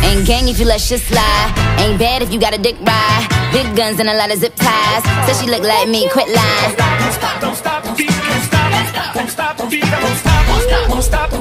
Ain't gang if you let shit slide. Ain't bad if you got a dick ride. Big guns and a lot of zip ties. Said she look like me, quit lying. Don't stop, don't stop, don't stop, don't stop, don't stop, don't stop, don't stop, don't stop.